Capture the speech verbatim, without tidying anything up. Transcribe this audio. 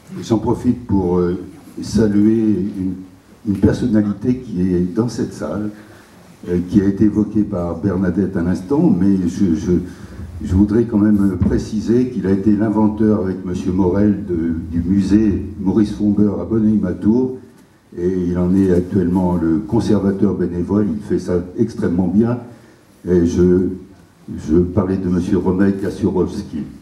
J'en profite pour euh, saluer une, une personnalité qui est dans cette salle, euh, qui a été évoquée par Bernadette à l'instant, mais je, je, je voudrais quand même préciser qu'il a été l'inventeur avec M. Morel de, du musée Maurice Fombeur à Bonneuil-Matour, et il en est actuellement le conservateur bénévole. Il fait ça extrêmement bien, et je, je parlais de M. Romek Kassurowski.